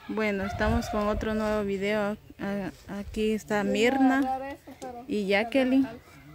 Bueno, estamos con otro nuevo video. Aquí está Mirna y Jacqueline.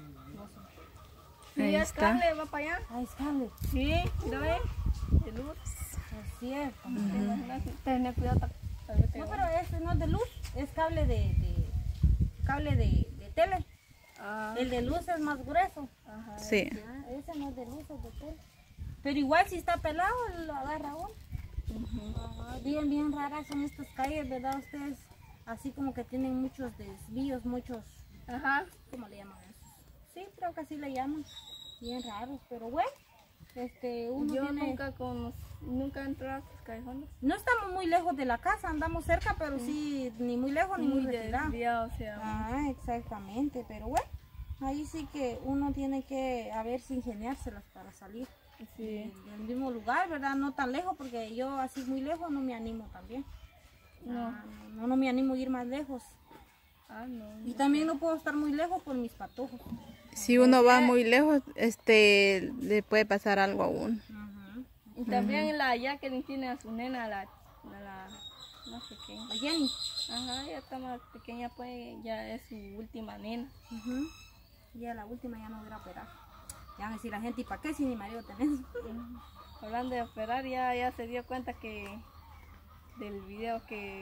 Sí, Ahí es está. cable, va para allá. Ah, es cable. Sí, mira ve, de luz. Es cierto. Tener cuidado. No, pero este no es de luz, es cable cable de tele. Ah, El de luz es más grueso. ajá. Sí. Ah, ese no es de luz, es de tele. Pero igual si está pelado, lo agarra uno. Ajá, bien raras son estas calles, ¿verdad? Ustedes así como que tienen muchos desvíos, muchos, Ajá. ¿cómo le llaman eso? Sí, creo que así le llaman. Bien raros, pero bueno, uno Yo tiene... nunca entré a estos callejones. No estamos muy lejos de la casa, andamos cerca, pero sí, ni muy lejos ni muy retirado. desviado, o sea. Ah, exactamente, pero bueno, ahí sí que uno tiene que a ver si ingeniárselas para salir Sí. del mismo lugar, ¿verdad? No tan lejos, porque yo así muy lejos no me animo también. No. Ah, no me animo a ir más lejos. Ah, no. Y también no puedo estar muy lejos por mis patojos. Si uno va muy lejos, le puede pasar algo a uno. Ajá. Y también la Jacqueline tiene a su nena, la más pequeña. ¿A Jenny? Ajá, ya está más pequeña, pues ya es su última nena. Ujú. Ya la última ya no voy a operar. Ya van a decir la gente, ¿y para qué si ni marido tenés? Hablando de operar, ya se dio cuenta del video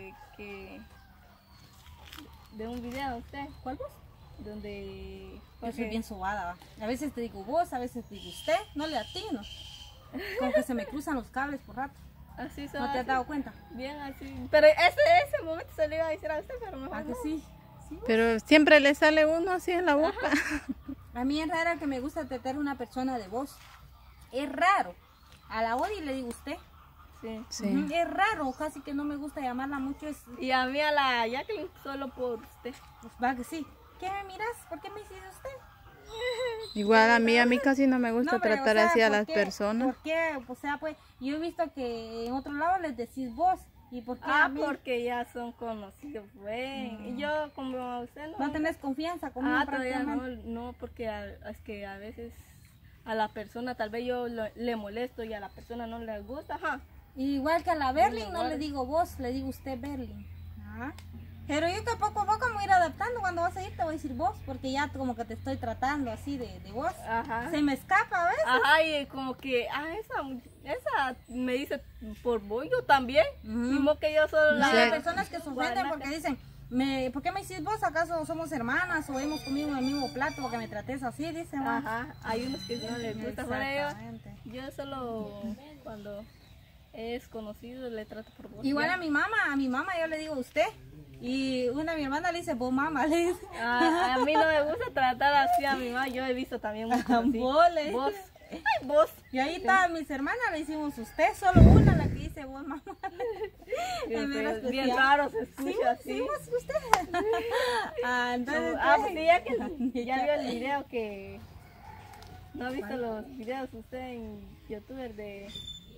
de un video usted, ¿Cuál vos? donde Yo soy bien sobada, va. A veces te digo vos, a veces te digo usted, no le atino. Como que se me cruzan los cables por rato. así se ¿No te has dado cuenta? bien así. Pero ese momento se le iba a decir a usted, pero mejor ¿A que no. sí? Sí. Pero siempre le sale uno así en la boca. A mí es raro que me gusta tratar a una persona de voz. Es raro. A la Odi le digo usted. Sí. Sí. Ujú, es raro, casi que no me gusta llamarla mucho. Y a mí a la Jacqueline solo por usted. Pues va que sí. ¿Qué me miras? ¿Por qué me hiciste usted? Igual a mí casi no me gusta No, pero, tratar o sea, así a ¿por las qué? personas. ¿Por qué? O sea, pues yo he visto que en otro lado les decís vos. ¿Y por qué a Ah, mí? porque ya son conocidos, pues. Y yo como a usted no. No tenés confianza conmigo Todavía prácticamente. no, porque es que a veces a la persona tal vez yo le molesto y a la persona no le gusta, ajá. Igual que a la Berlin, no igual. le digo vos, le digo usted Berlin. Ajá. Pero yo que poco a poco me voy a ir adaptando. Cuando vas a ir te voy a decir vos, porque ya como que te estoy tratando así de vos. Ajá. Se me escapa, ¿ves? Ajá, y como que, esa me dice por vos, yo también. Ujú. Mismo que yo solo No, Sí. hay personas que se ofenden porque dicen, ¿por qué me hiciste vos? ¿Acaso somos hermanas o hemos comido en el mismo plato porque me trates así? Dicen, ¿va? Ajá, hay unos que no les gusta, pero Exactamente. yo solo cuando es conocido le trato por vos. Igual Ya. a mi mamá yo le digo usted. Y una de mi hermana le dice, vos mamá, le dice. A mí no me gusta tratar así a mi mamá, yo he visto también mucho así. Vos, le dice. Vos. Ay, vos. Y ahí todas mis hermanas le hicimos usted, solo una la que dice vos mamá. Bien, Bien bien especial. raro se escucha Sí, así. sí, vos, usted. Entonces, Pues sí, ya vio el video que... ¿No ha visto los videos usted en youtuber de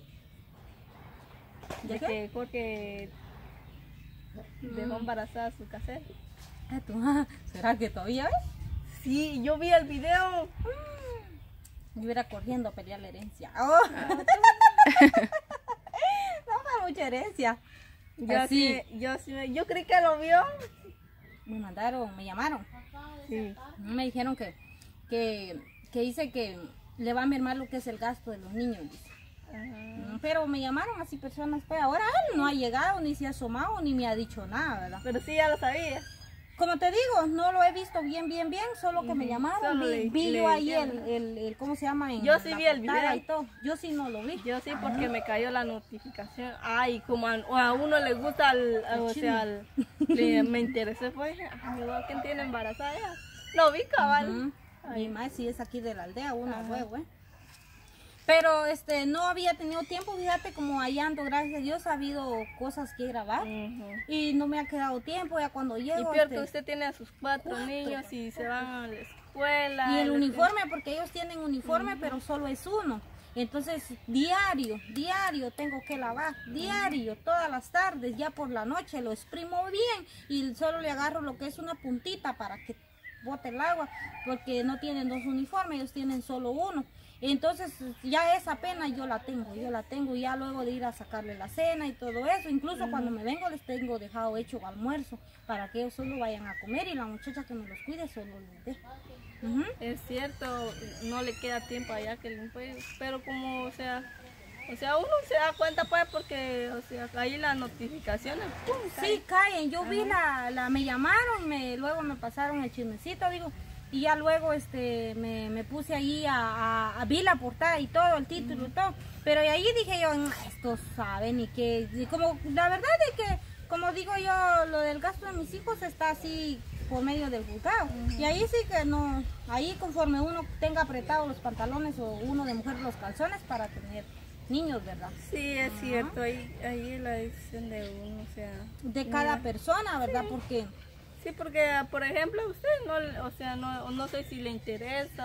¿De qué? que Jorge dejó embarazada a su casera? ¿Será que todavía ves? Sí, yo vi el video. Yo iba corriendo a pelear la herencia. Oh. No fue mucha herencia. Yo creí que lo vio. Me llamaron. Sí. Me dijeron que dice que le va a mermar lo que es el gasto de los niños, dice. Pero me llamaron así personas, pues ahora él no ha llegado, ni se ha asomado, ni me ha dicho nada, ¿verdad? Pero sí, ya lo sabía. Como te digo, no lo he visto bien, solo que me llamaron, Solo vi le yo ahí dijeron. el ¿cómo se llama? Yo sí la vi el portada video. y todo. Yo sí no lo vi. Yo sí, porque me cayó la notificación. Ay, como a uno le gusta, me interesé, pues, igual que tiene embarazada. Lo vi cabal. Mi madre sí es aquí de la aldea, una huevo, Pero no había tenido tiempo, fíjate, como allá ando, gracias a Dios, ha habido cosas que grabar. Y no me ha quedado tiempo, ya cuando Y llego. peor que usted tiene a sus cuatro niños y se van a la escuela. Y el uniforme, porque ellos tienen uniforme, pero solo es uno. Entonces, diario tengo que lavar, diario, todas las tardes, ya por la noche lo exprimo bien y solo le agarro lo que es una puntita para que bote el agua, porque no tienen dos uniformes, ellos tienen solo uno. Entonces ya esa pena yo la tengo ya luego de ir a sacarle la cena y todo eso. Incluso cuando me vengo les tengo dejado hecho almuerzo para que ellos solo vayan a comer y la muchacha que me los cuide solo les dé. Es cierto, no le queda tiempo allá que limpie, pero como, o sea, uno se da cuenta pues porque, o sea, ahí las notificaciones, ¡pum! Sí, caen. Yo vi me llamaron, luego me pasaron el chismecito, digo, y ya luego me puse ahí vi la portada y todo, el título y todo, pero ahí dije yo, estos saben y que, y como la verdad es que, como digo yo, lo del gasto de mis hijos está así por medio del juzgado, y ahí sí que no, ahí conforme uno tenga apretados los pantalones o uno de mujer los calzones para tener niños, ¿verdad? Sí, es cierto, ahí es la decisión de uno, o sea... De cada persona, ¿verdad? Sí. Porque... Sí, porque, por ejemplo, a usted no, o sea, no sé si le interesa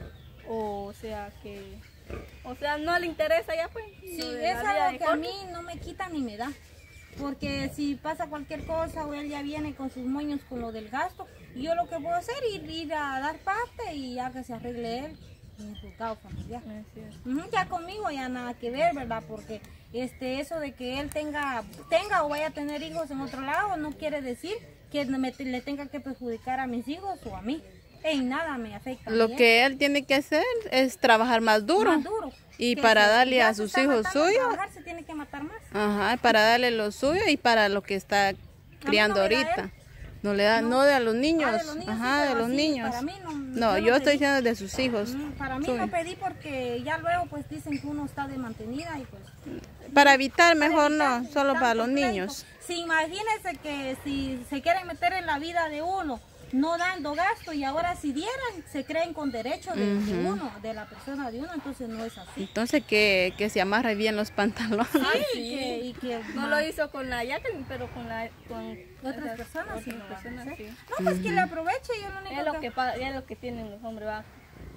o sea, que... O sea, no le interesa ya, pues. Sí, es algo que a mí no me quita ni me da. Porque si pasa cualquier cosa o él ya viene con sus moños con lo del gasto, yo lo que puedo hacer es ir a dar parte y ya que se arregle él en el juzgado familiar. Ya conmigo ya nada que ver, ¿verdad? Porque eso de que él tenga o vaya a tener hijos en otro lado no quiere decir que le tenga que perjudicar a mis hijos o a mí. En nada me afecta. Lo que él tiene que hacer es trabajar más duro. Más duro. Y Que para si darle ya a se sus está hijos matando en suyos. trabajar, se tiene que matar más. Ajá, para darle lo suyo y para lo que está criando me da ahorita. él. No le da, no de a los niños. de los niños, Ajá, sí, de pero los así, niños. para mí no, No, yo yo no estoy pedí. diciendo de sus hijos. Para mí Sí. no pedí porque ya luego pues dicen que uno está de mantenida y pues... Para evitar mejor evitar no, solo para tanto los pleito. niños. Sí, imagínense que si se quieren meter en la vida de uno, no dando gasto y ahora si dieran, se creen con derecho de uno, de la persona de uno, entonces no es así. Entonces que se amarre bien los pantalones. Sí, y que No lo hizo con la Jacqueline, pero con otras personas sí otras lo van a personas, hacer. sí. No, pues que le aproveche, yo lo único Es lo que, es lo que tienen los hombres, va.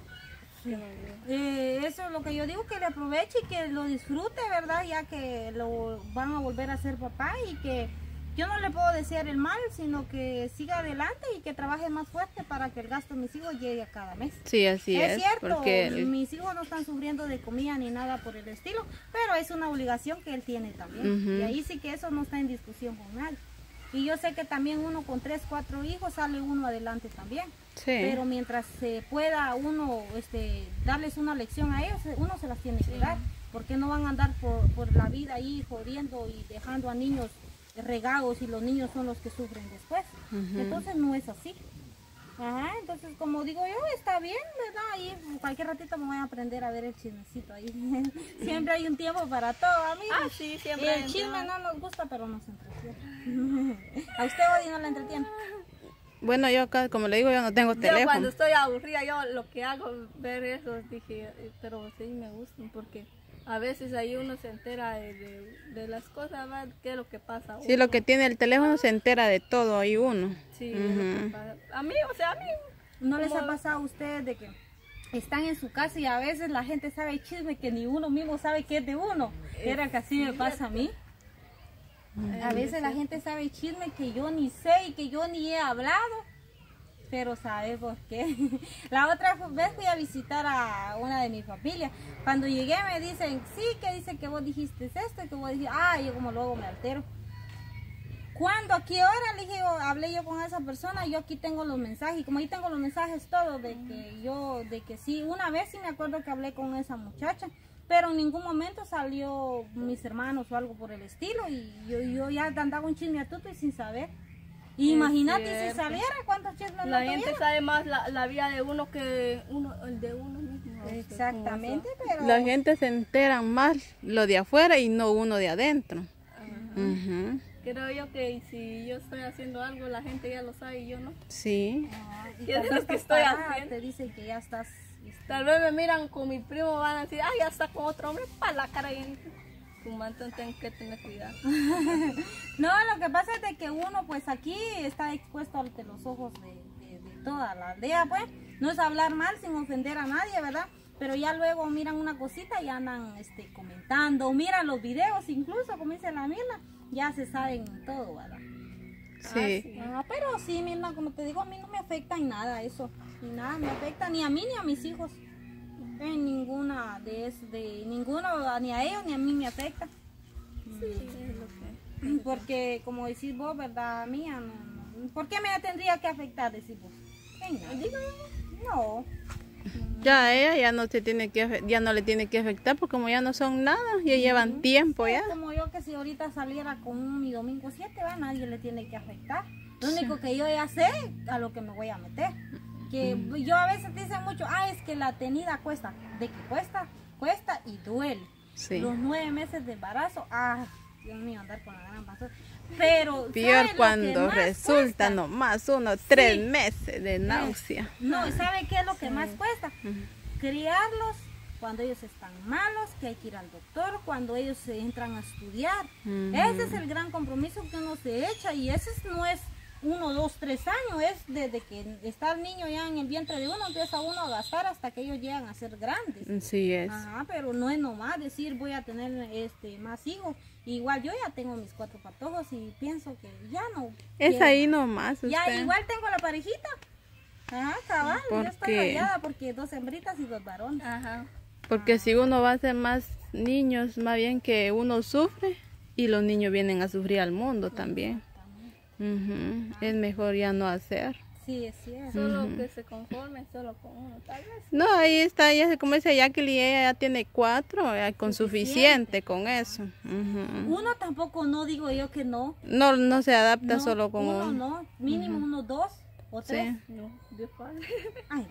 eso es lo que yo digo, que le aproveche y que lo disfrute, ¿verdad? Ya que lo van a volver a ser papá y que yo no le puedo desear el mal, sino que siga adelante y que trabaje más fuerte para que el gasto de mis hijos llegue a cada mes. Sí, así es. Cierto, Porque mis hijos no están sufriendo de comida ni nada por el estilo, pero es una obligación que él tiene también. Y ahí sí que eso no está en discusión con nadie. Y yo sé que también uno con 3, 4 hijos sale uno adelante también. sí. Pero mientras se pueda uno darles una lección a ellos, uno se las tiene que dar. Porque no van a andar por la vida ahí jodiendo y dejando a niños regados y los niños son los que sufren después. Entonces no es así. Ajá, entonces como digo yo, está bien, ¿verdad? Ahí cualquier ratito me voy a aprender a ver el chismecito ahí. Siempre hay un tiempo para todo, amigos. Ah, sí, Y siempre. el chisme no nos gusta, pero nos entretiene. ¿A usted hoy no le entretiene? Bueno, yo acá, como le digo, yo no tengo Yo teléfono. cuando estoy aburrida, yo lo que hago es ver eso, dije, pero sí me gustan porque a veces ahí uno se entera de las cosas, ¿verdad? ¿Qué es lo que pasa? Sí, lo que tiene el teléfono se entera de todo ahí uno. Sí, es lo que pasa. A mí, o sea, a mí. ¿No les ha pasado a ustedes de que están en su casa y a veces la gente sabe el chisme que ni uno mismo sabe que es de uno? Era que así me pasa a mí. A veces la gente sabe el chisme que yo ni sé y que yo ni he hablado, pero ¿sabe por qué? La otra vez fui a visitar a una de mi familia. Cuando llegué me dicen, sí, que dice que vos dijiste esto, que vos dijiste, yo como luego me altero. ¿Cuándo? ¿A qué hora? Le dije, hablé yo con esa persona, yo aquí tengo los mensajes, y como ahí tengo los mensajes todos, de que sí, una vez sí me acuerdo que hablé con esa muchacha, pero en ningún momento salió mis hermanos o algo por el estilo, y yo ya andaba un chisme a tuto y sin saber. Imagínate si saliera, ¿cuántos chismes La no gente tuviera? sabe más la vida de uno que el de uno mismo. Exactamente, pero... La gente se entera más lo de afuera y no uno de adentro. Creo yo que si yo estoy haciendo algo, la gente ya lo sabe y yo no. Sí. y ¿Qué es cuando lo que estás estoy parada, haciendo? te dicen que ya estás... Tal vez me miran con mi primo, van a decir, ya está con otro hombre, para la cara y tu manto, tengo que tener cuidado. No, lo que pasa es de que uno pues aquí está expuesto ante los ojos de toda la aldea, pues. No es hablar mal sin ofender a nadie, ¿verdad? Pero ya luego miran una cosita y andan comentando, miran los videos incluso, como dice la Mirna, ya se saben todo, ¿verdad? Sí. Pero sí, Mirna, como te digo, a mí no me afecta en nada eso. Ni nada me afecta, ni a mí ni a mis hijos. En ninguna ninguno, ni a ellos ni a mí me afecta. Sí, es lo que... Porque como decís vos, ¿verdad? Mía, no. ¿Por qué me tendría que afectar, decís vos? En nada. No. Ya a ella ya no se tiene que ya no le tiene que afectar porque como ya no son nada, ya llevan tiempo ya. Como yo que si ahorita saliera con mi domingo 7, ¿va? Nadie le tiene que afectar. Lo único que yo ya sé a lo que me voy a meter. Que yo a veces dicen mucho, es que la tenida cuesta. De que cuesta y duele. Sí. Los 9 meses de embarazo, Dios mío, andar con la gran basura. Pero Peor ¿sabe cuando lo que más resulta cuesta? nomás 3 meses de náusea. No, ¿y sabe qué es lo que más cuesta? Criarlos cuando ellos están malos, que hay que ir al doctor, cuando ellos se entran a estudiar. Ese es el gran compromiso que uno se echa y ese no es 1, 2, 3 años, es desde que está el niño ya en el vientre de uno, empieza uno a gastar hasta que ellos llegan a ser grandes. Sí es. Pero no es nomás decir voy a tener más hijos. Igual yo ya tengo mis 4 patojos y pienso que ya no. Es quiero. ahí nomás usted. Ya igual tengo la parejita. Cabal, ¿Por yo estoy qué? rayada porque 2 hembritas y 2 varones. Porque si uno va a hacer más niños, más bien que uno sufre y los niños vienen a sufrir al mundo también. Es mejor ya no hacer. Sí, es cierto. Solo que se conforme solo con uno, tal vez. No, ahí está, ella, como dice Jacqueline, ella ya tiene 4, con suficiente con eso. Uno tampoco, no digo yo que no. No se adapta No, solo con uno. uno. No, mínimo 1, 2 o 3. Sí. No, Dios padre. Ay,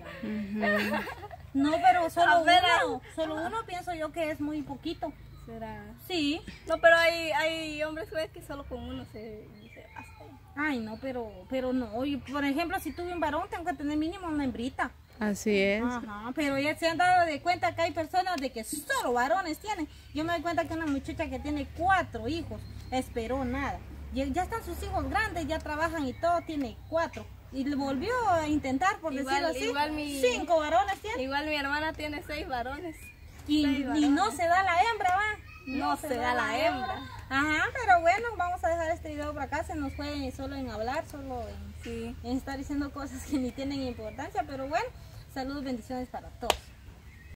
no, pero A ver, solo uno pienso yo que es muy poquito. Será. Sí. No, pero hay hombres que solo con uno se hace. Ay, no, pero no. Y, por ejemplo, si tuve un varón, tengo que tener mínimo una hembrita. Así es. Pero ya se han dado de cuenta que hay personas de que solo varones tienen. Yo me doy cuenta que una muchacha que tiene 4 hijos esperó nada. Ya están sus hijos grandes, ya trabajan y todo, tiene 4. Y le volvió a intentar, por decirlo así. 5 varones tiene. Igual mi hermana tiene 6 varones. Y no se da la hembra, va. No se da la hembra. Pero bueno, vamos a dejar este video por acá. Se nos fue solo en hablar, solo en estar diciendo cosas que ni tienen importancia. Pero bueno, saludos, bendiciones para todos.